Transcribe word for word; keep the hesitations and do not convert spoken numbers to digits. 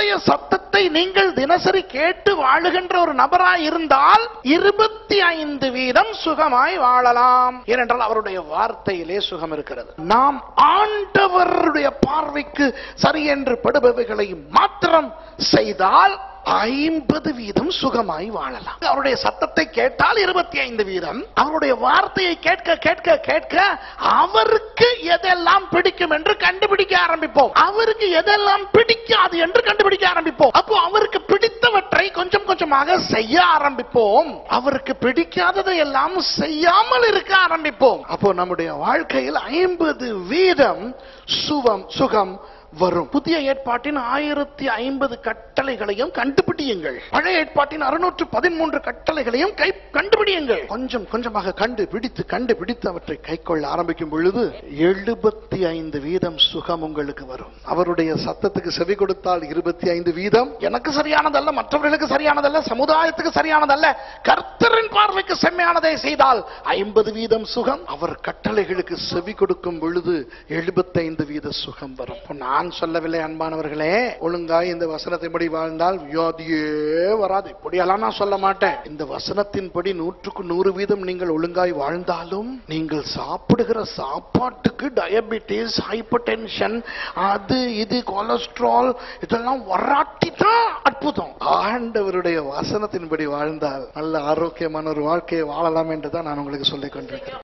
கர்த்தருடைய சத்தத்தை நீங்கள் தினசரி கேட்டு வாழுகின்ற ஒரு நபராய் இருந்தால் இருபத்தி ஐந்து வீதம் சுகமாய் வாழலாம். ஏனென்றால் அவருடைய வார்த்தையிலே சுகம் இருக்கிறது. நாம் ஆண்டவருடைய பார்வைக்கு சரி என்று படுபவைகளை மாத்திரம் செய்தால் ஐம்பது வீதம் சுகமாய் வாழலாம். அவருடைய சத்தத்தை கேட்டால் இருபத்தி ஐந்து வீதம், அவருடைய வார்த்தையை கேட்க கேட்க கேட்க அவருக்கு எதெல்லாம் பிடிக்கும் என்று கண்டுபிடிக்க ஆரம்பிப்போம். அவருக்கு எதெல்லாம் பிடிக்காது என்று கண்டுபிடிக்க ஆரம்பிப்போம். அப்போ அவருக்கு பிடித்தவற்றை கொஞ்சம் கொஞ்சமாக செய்ய ஆரம்பிப்போம். அவருக்கு பிடிக்காததை எல்லாம் செய்யாமல் இருக்க ஆரம்பிப்போம். அப்போ நம்முடைய வாழ்க்கையில் ஐம்பது வீதம் சுகம் சுகம் வரும். புதிய ஏற்பாட்டின் ஆயிரத்தி ஐம்பது கட்டளைகளையும் கண்டுபிடியுங்கள். பழைய ஏற்பாட்டின் அறுநூற்று பதிமூன்று கட்டளைகளையும் கண்டுபிடியுங்கள். கொஞ்சம் கொஞ்சமாக கண்டுபிடித்து கண்டுபிடித்து அவற்றை கை கொள்ள ஆரம்பிக்கும் பொழுது எழுபத்தி ஐந்து வீதம் சுகம் உங்களுக்கு வரும். அவருடைய சத்தத்துக்கு செவி கொடுத்தால் இருபத்தி ஐந்து வீதம் எனக்கு சரியானதல்ல, மற்றவர்களுக்கு சரியானதல்ல, சமுதாயத்துக்கு சரியானதல்ல, கர்த்தரின் பார்வைக்கு செம்மையானதை செய்தால் ஐம்பது வீதம் சுகம். அவர் கட்டளைகளுக்கு செவி கொடுக்கும் பொழுது எழுபத்தைந்து வீத சுகம் வரும். நான் சொல்லவில்லை அன்பானவர்களே, ஒழுங்காய் இந்த வசனத்தின்படி வாழ்ந்தால் வியாதியே வராது, இப்படியெல்லாம் நான் சொல்ல மாட்டேன். இந்த வசனத்தின்படி நூற்றுக்கு நூறு வீதம் நீங்கள் ஒழுங்காய் வாழ்ந்தாலும் நீங்கள் சாப்பிடுகிற சாப்பாட்டுக்கு டயபிட்டிஸ், ஹைப்பர் டென்ஷன், அது இது கொலஸ்ட்ரால் இதெல்லாம் வராட்டி தான் அற்புதம். ஆண்டவருடைய வசனத்தின்படி வாழ்ந்தால் நல்ல ஆரோக்கியமான ஒரு வாழ்க்கையை வாழலாம் என்று தான் நான் உங்களுக்கு சொல்லிக் கொண்டிருக்கிறேன்.